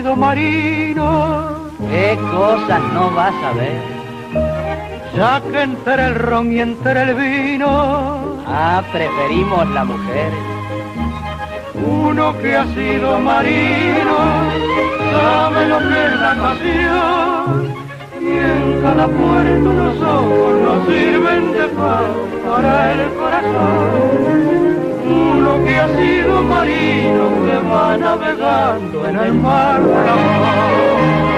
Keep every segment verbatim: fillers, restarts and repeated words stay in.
sido marino, ¿qué cosas no vas a ver? ya que entre el ron y entre el vino, Ah, preferimos la mujer. uno que ha sido marino, sabe lo que es la pasión, y en cada puerto los ojos nos sirven de faro para el corazón. Uno que ha sido marino, que va navegando en el mar del amor.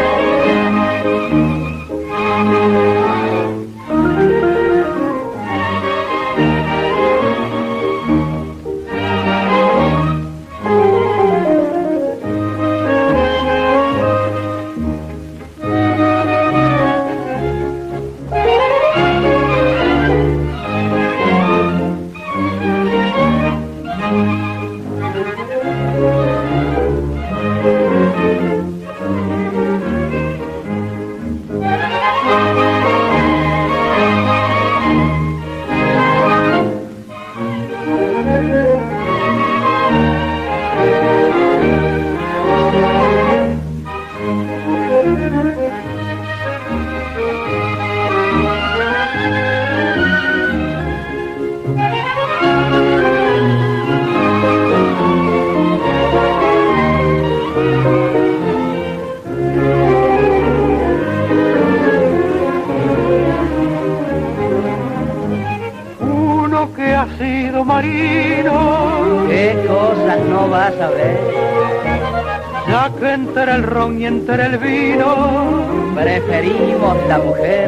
Marino, ¿qué cosas no vas a ver? ya que entre el ron y entre el vino, preferimos la mujer.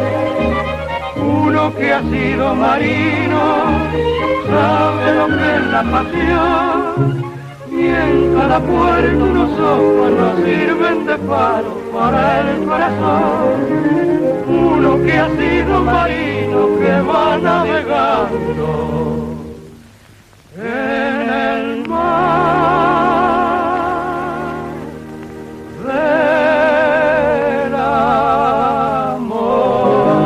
Uno que ha sido marino, sabe lo que es la pasión, y en cada puerto unos ojos nos sirven de faro para el corazón. Uno que ha sido marino, que va navegando en el mar del amor.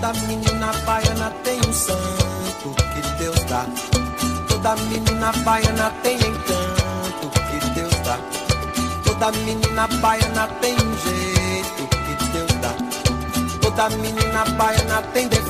Toda menina baiana tem um santo que Deus dá. Toda menina baiana tem encanto que Deus dá. Toda menina baiana tem um jeito que Deus dá. Toda menina baiana tem defeito